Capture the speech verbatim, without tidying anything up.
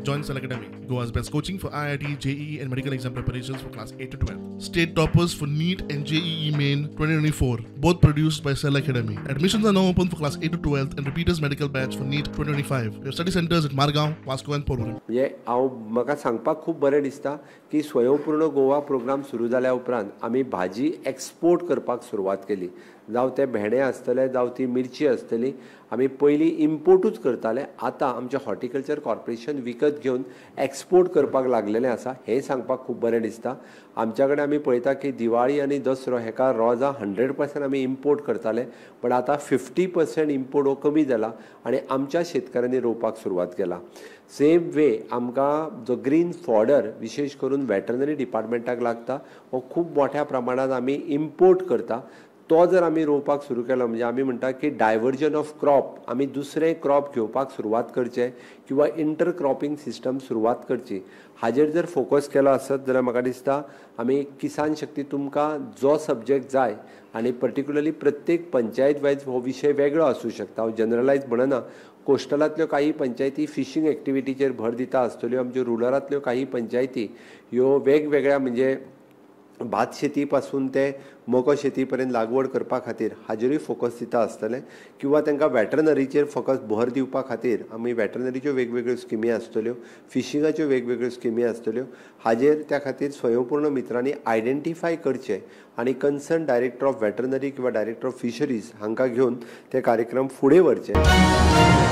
Join Cell Academy, Goa's best coaching for I I T, J E E and medical exam preparations for class eight to twelve. State toppers for NEET and J E E Main twenty twenty-four, both produced by Cell Academy. Admissions are now open for class eight to twelve and repeaters medical batch for NEET twenty twenty-five. We have study centers at Margao, Vasco and Porvorim. म्हणजे हांव म्हाका सांगपाक खूब बरें दिसता की स्वयंपूर्ण Goa programme सुरू जाल्या उपरांत आमी भाजी एक्सपोर्ट करपाक सुरवात केली. जावं ते भेंडे आसतले जावं ती मिरची आसतली, आमी पयलीं इम्पोर्टूच करताले, आतां आमचें हॉर्टिकल्चर कॉर्पोरेशन विकत घेवन एक्सपोर्ट करपाक लागलेलें आसा. हें सांगपाक खूब बरें दिसता. आमच्या कडेन आमी पळयता की दिवाळी आनी दसरो हेका रोजां हंड्रेड पर्सेंट आमी इम्पोर्ट करताले, पण आतां फिफ्टी पर्सेंट इम्पोर्ट हो कमी जाला आनी आमच्या शेतकऱ्यांनी रोवपाक सुरवात केला. सेम वे आमकां जो ग्रीन फॉडर विशेश करून वेटरनरी डिपार्टमेंटाक लागता हो खूब मोठ्या प्रमाणात आमी इम्पोर्ट करता. तो जर आमी रोवपाक सुरू केलो म्हणजे आमी म्हणटा की डायवर्जन ऑफ क्रॉप, आमी दुसरें क्रॉप घेवपाक सुरवात करचें किंवा इंटर क्रॉपिंग सिस्टम सुरवात करची. हाजेर जर फोकस केलो आसत जाल्यार म्हाका दिसता आमी किसान शक्ती तुमकां जो सब्जेक्ट जाय आनी पर्टिक्युलरली प्रत्येक पंचायत वायज हो विशय वेगळो आसूं शकता. हांव जनरलायज म्हणना. कोस्टलांतल्यो काही पंचायती फिशींग एक्टिविटीचेर भर दिता आसतल्यो, आमच्यो रुरलांतल्यो काही पंचायती ह्यो वेगवेगळ्या म्हणजे भात शेती पासून ते मको शेती पर्यंत लागवड करपा खातीर हाजेरूय फोकस दिता आसतले किंवा तांकां वेटरनरीचेर फोकस भर दिवपा खातीर आमी वेटरनरीच्यो वेगवेगळ्यो स्किमी आसतल्यो, फिशिंगाच्यो वेगवेगळ्यो स्किमी आसतल्यो. हाजेर त्या खातीर स्वयंपूर्ण मित्रांनी आयडेंटिफाय करचें आनी कन्सर्न डायरेक्टर ऑफ वेटरनरी किंवा डायरेक्टर ऑफ फिशरीज हांकां घेवन ते कार्यक्रम फुडें व्हरचे.